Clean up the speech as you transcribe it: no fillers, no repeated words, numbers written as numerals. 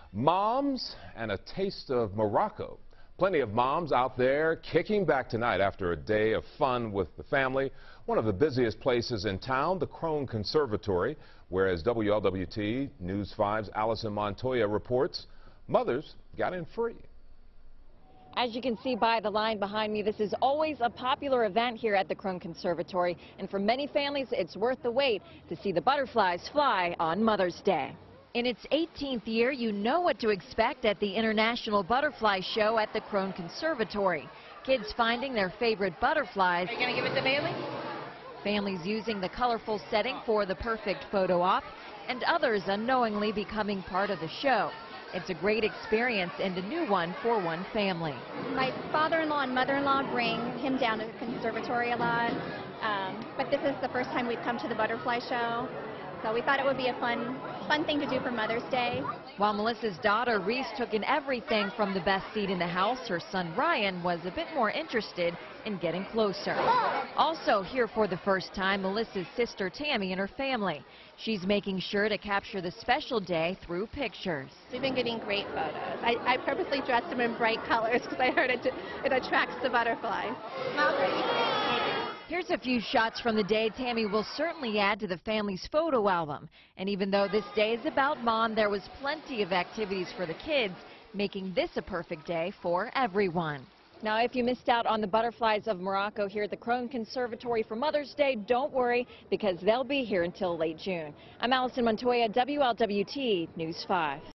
Moms and a taste of Morocco. Plenty of moms out there kicking back tonight after a day of fun with the family. One of the busiest places in town, the Krohn Conservatory, where, as WLWT News 5's Allison Montoya reports, mothers got in free. As you can see by the line behind me, this is always a popular event here at the Krohn Conservatory, and for many families, it's worth the wait to see the butterflies fly on Mother's Day. In its 18th year, you know what to expect at the International Butterfly Show at the Krohn Conservatory. Kids finding their favorite butterflies. Are you going to give it to Bailey? Families using the colorful setting for the perfect photo op, and others unknowingly becoming part of the show. It's a great experience and a new one for one family. My father-in-law and mother-in-law bring him down to the conservatory a lot, but this is the first time we've come to the butterfly show. So we thought it would be a fun thing to do for Mother's Day. While Melissa's daughter Reese took in everything from the best seat in the house, her son Ryan was a bit more interested in getting closer. Also here for the first time, Melissa's sister Tammy and her family. She's making sure to capture the special day through pictures. We've been getting great photos. I purposely dressed them in bright colors because I heard it attracts the butterflies. Here's a few shots from the day Tammy will certainly add to the family's photo album. And even though this day is about Mom, there was plenty of activities for the kids, making this a perfect day for everyone. Now, if you missed out on the butterflies of Morocco here at the Krohn Conservatory for Mother's Day, don't worry, because they'll be here until late June. I'm Allison Montoya, WLWT News 5.